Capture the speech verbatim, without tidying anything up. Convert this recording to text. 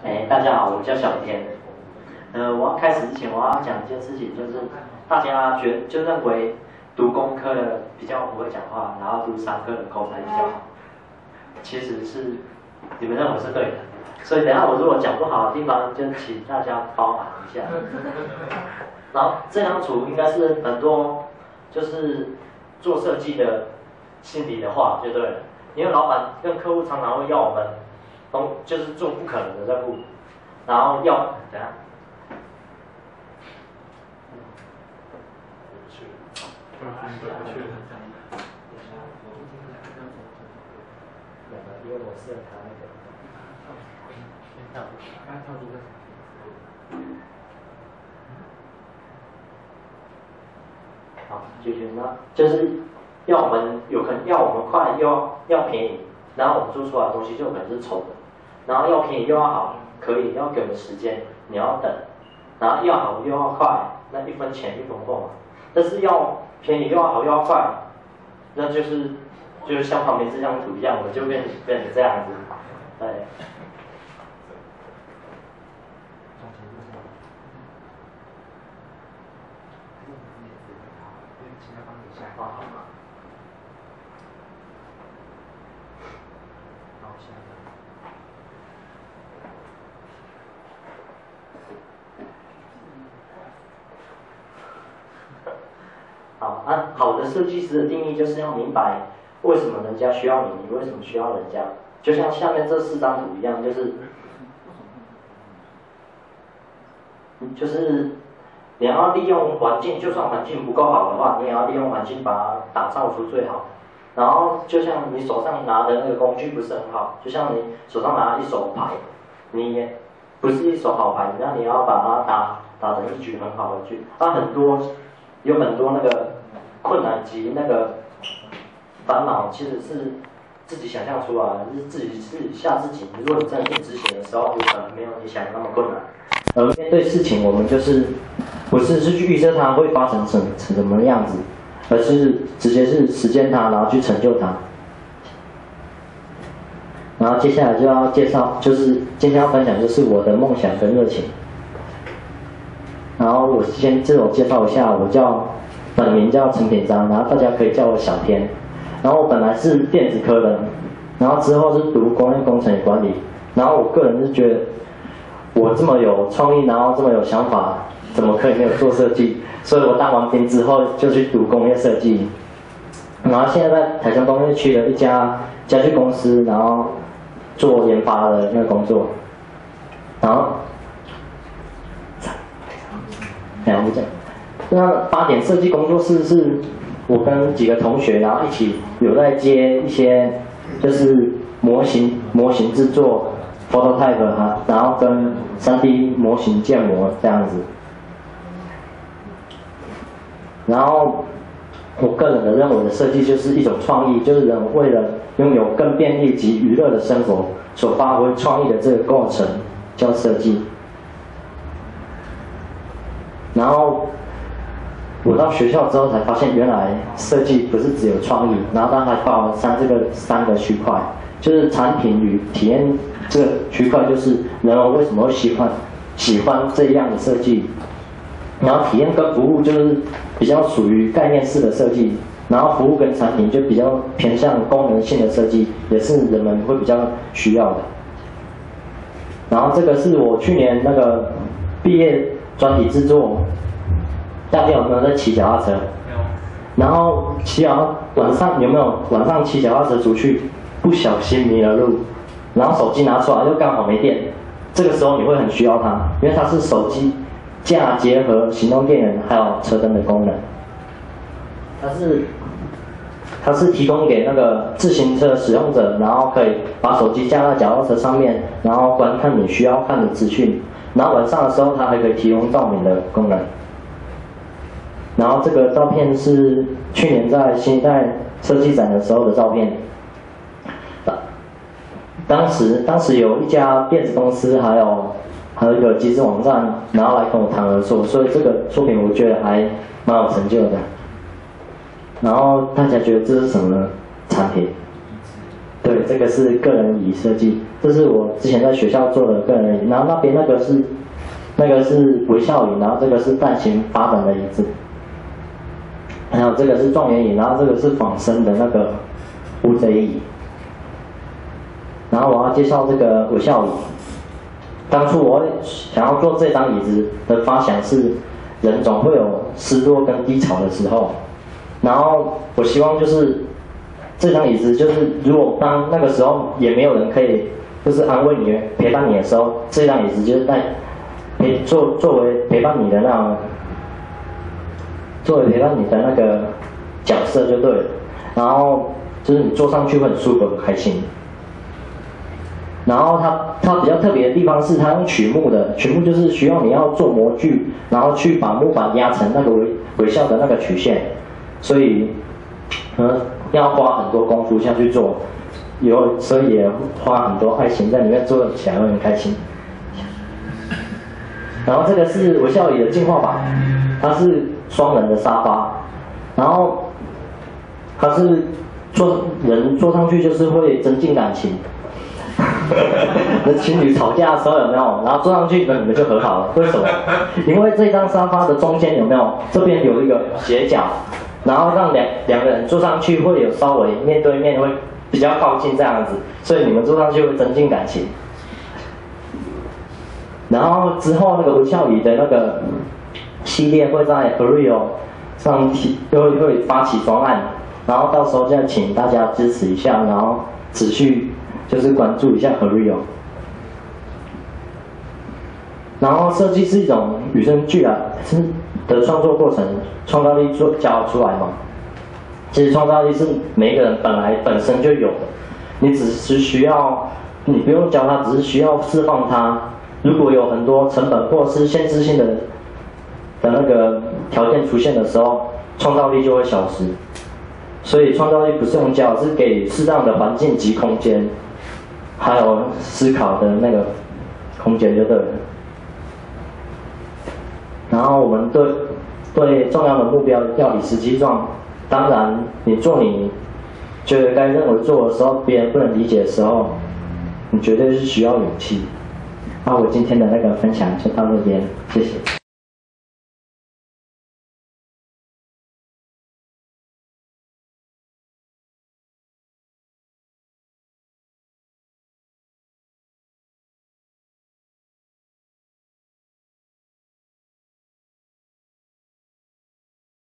哎，大家好，我叫小天。呃，我要开始之前，我要讲一件事情，就是大家觉就认为读工科的比较不会讲话，然后读商科的口才比较好。其实是你们认为是对的，所以等一下我如果讲不好的地方，就请大家包涵一下。然后这张图应该是很多就是做设计的心里的话，就对了。因为老板跟客户常常会要我们。都就是做不可能的任务，然后要等下， 去，回去， 两个，因为我是他那个，好，解决呢，就是要我们有可能要我们快，又要要便宜，然后我们做出来的东西就有可能是丑的。然后要便宜又要好，可以要给我们时间，你要等，然后要好又要快，那一分钱一分货嘛。但是要便宜又要好又要快，那就是就是像旁边这张图一样，我就变变成这样子，对。好好好。好，按、啊、好的设计师的定义就是要明白为什么人家需要你，你为什么需要人家。就像下面这四张图一样，就是就是你要利用环境，就算环境不够好的话，你也要利用环境把它打造出最好。然后就像你手上拿的那个工具不是很好，就像你手上拿一手牌，你也不是一手好牌，那你要把它打打成一局很好的局。它、啊、很多有很多那个困难及那个烦恼，其实是自己想象出来的，是自己自己吓自己。如果你真的去执行的时候，有可能没有你想的那么困难。而面对事情，我们就是不是是去预测它会发生成成什么样子，而是直接是实践它，然后去成就它。然后接下来就要介绍，就是今天要分享就是我的梦想跟热情。然后我先自我介绍一下，我叫本名叫陈品章，然后大家可以叫我小天。然后我本来是电子科的，然后之后是读工业工程与管理。然后我个人是觉得，我这么有创意，然后这么有想法，怎么可以没有做设计？所以我当完兵之后就去读工业设计。然后现在在台中工业区的一家家具公司，然后做研发的那个工作。然后。然后讲，那八点设计工作室是我跟几个同学，然后一起有在接一些就是模型模型制作 prototype 哈，然后跟 三 D 模型建模这样子。然后我个人的认为的设计就是一种创意，就是人为了拥有更便利及娱乐的生活所发挥创意的这个过程叫设计。然后我到学校之后才发现，原来设计不是只有创意，然后它还包含三这个三个区块，就是产品与体验这个区块，就是人们为什么会喜欢喜欢这样的设计，然后体验跟服务就是比较属于概念式的设计，然后服务跟产品就比较偏向功能性的设计，也是人们会比较需要的。然后这个是我去年那个毕业专题制作，大家有没有在骑脚踏车？没有。然后骑脚晚上有没有晚上骑脚踏车出去，不小心迷了路，然后手机拿出来又刚好没电，这个时候你会很需要它，因为它是手机架结合行动电源还有车灯的功能。它是它是提供给那个自行车使用者，然后可以把手机架在脚踏车上面，然后观看你需要看的资讯。然后晚上的时候，它还可以提供照明的功能。然后这个照片是去年在新一代设计展的时候的照片。当时当时有一家电子公司，还有还有一个集资网站，然后来跟我谈合作，所以这个作品我觉得还蛮有成就的。然后大家觉得这是什么产品？ 对，这个是个人椅设计，这是我之前在学校做的个人椅，然后那边那个是那个是微笑椅，然后这个是蛋形八等的椅子，还有这个是状元椅，然后这个是仿生的那个乌贼椅。然后我要介绍这个微笑椅。当初我想要做这张椅子的发想是，人总会有失落跟低潮的时候，然后我希望就是这张椅子，就是如果当那个时候也没有人可以就是安慰你、陪伴你的时候，这张椅子就是在陪作作为陪伴你的那种，作为陪伴你的那个角色就对了。然后就是你坐上去会很舒服、很开心。然后它它比较特别的地方是，它用曲木的，曲木就是需要你要做模具，然后去把木板压成那个微微笑的那个曲线，所以，呃，要花很多功夫下去做，有所以也花很多爱心在里面，做起来会很开心。然后这个是微笑椅的进化版，它是双人的沙发，然后它是坐人坐上去就是会增进感情。那情侣吵架的时候有没有？然后坐上去，那你们就和好了。为什么？因为这张沙发的中间有没有？这边有一个斜角，然后让两两个人坐上去会有稍微面对面，会比较靠近这样子，所以你们坐上去会增进感情。然后之后那个微笑椅的那个系列会在 Freeo 上提，会会发起专案，然后到时候再请大家支持一下，然后持续。就是关注一下 Freeo， 然后设计是一种与生俱来的创作过程，创造力做教出来嘛。其实创造力是每一个人本来本身就有的，你只是需要，你不用教他，只是需要释放他。如果有很多成本或是限制性的的那个条件出现的时候，创造力就会消失。所以创造力不是用教，是给适当的环境及空间。还有思考的那个空间就对了。然后我们对对重要的目标要理直气壮。当然，你做你觉得该认为做的时候，别人不能理解的时候，你绝对是需要勇气。那我今天的那个分享就到这边，谢谢。